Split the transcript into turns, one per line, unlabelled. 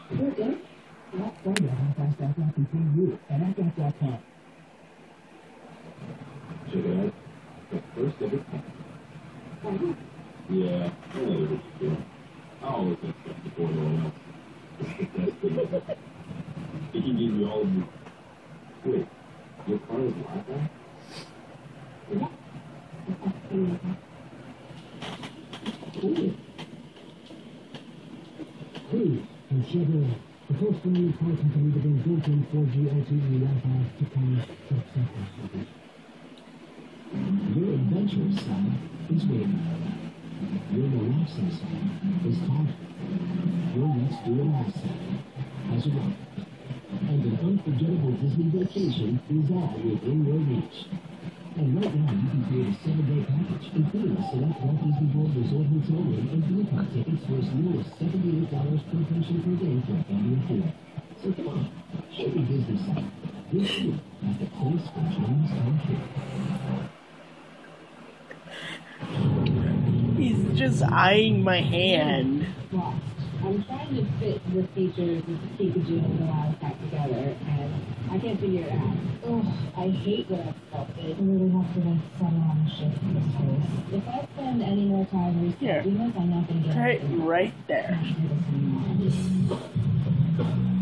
Okay. Let's find out how fast that got between you and I got that time.
Check it out. The first ever time. Yeah, I know what you do. I always have stuff before anyone else. It's the best thing ever. He can give me all of you. Wait, your car is Wi-Fi?
Yeah.
Cool. Hey, and Chevrolet, the first family car company to bring built-in 4G LTE Wi-Fi to cars, trucks, and crossovers. Your adventurous side is waiting. Your relaxing side is talking. Your next do-it-all side has arrived. And an unforgettable Disney vacation is all within your reach. And right now, you can create a 7-day package, including a select Walt Disney World Resort hotel room and theme park tickets for as low as $78 per person per day for a family of 4. So come on, show the Disney side. You're here at the place for dreams come true.
He's just eyeing my hand.
Lost. I'm trying to fit the features of Pikachu and Miles back together, and I can't figure it out. Oh, I hate what I've sculpted. I really have to like settle on the shift for this face. If I spend any more time researching this, I'm not going to get
Right, right there.